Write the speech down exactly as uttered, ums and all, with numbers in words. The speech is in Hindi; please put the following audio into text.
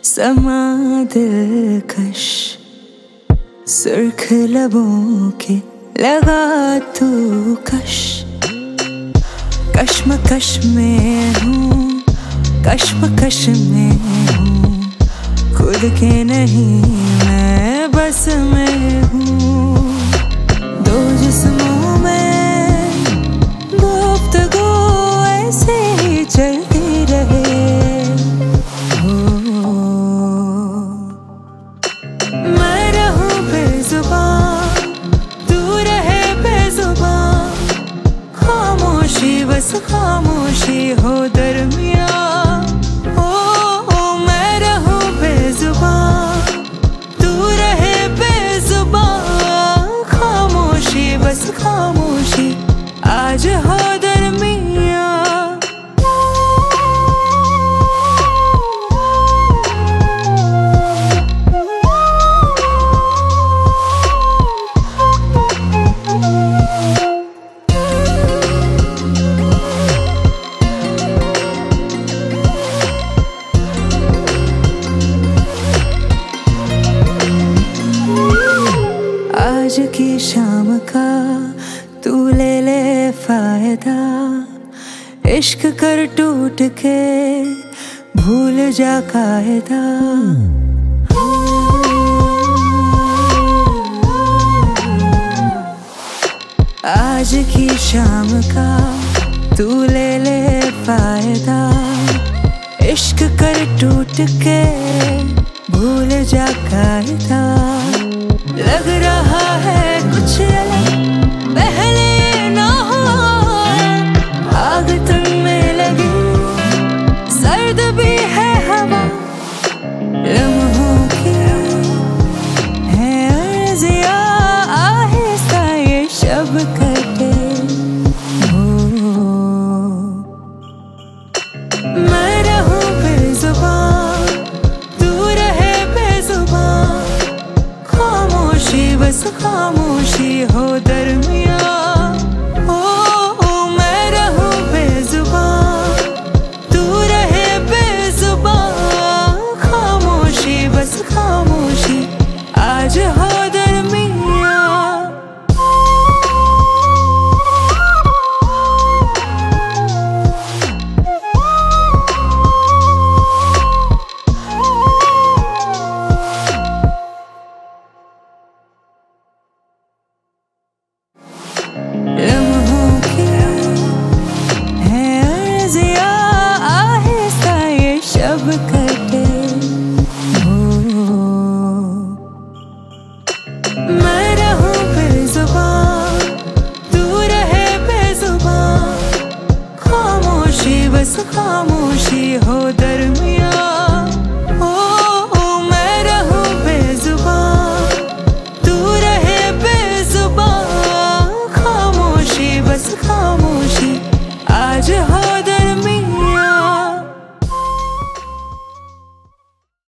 समा दिलकश सुर्ख लबों के लगा तू कश। कश्मकश में हूँ, कश्मकश में हूँ, खुद के नहीं मैं बस में हूँ। दो जिस्मों में गुफ्तगू ऐसे ही चलती रहे। हो मैं रहूं बेजुबान, तू रहे बेजुबान, खामोशी बस खामोशी हो दरमियाँ। ओ मैं रहूं बेजुबान, तू रहे बेजुबान, खामोशी बस खामोशी आज हो दरमियाँ। आज की शाम का तू ले ले फायदा, इश्क कर टूट के भूल जा कायदा। आज की शाम का तू ले ले फायदा, इश्क कर टूट के भूल जा कायदा। लग रहा है कुछ अलग पहले ना हुआ, आग तन में लगी सर्द भी है हवा। लम्हों की है अर्ज़िया, आहिस्ता ये शब कटे। हो मैं रहूं बेजुबान, तू रहे बेजुबान, खामोशी बस खामोशी हो दरमियाँ। ओ मैं रहूं बेजुबान, तू रहे बेजुबान, खामोशी बस खामोशी आज हो दरमियाँ। लम्हों की है अर्ज़िया, आहिस्ता ये शब कटे। हो मैं रहूं बेजुबान, तू रहे बेजुबान, खामोशी बस खामोशी हो दरमियाँ।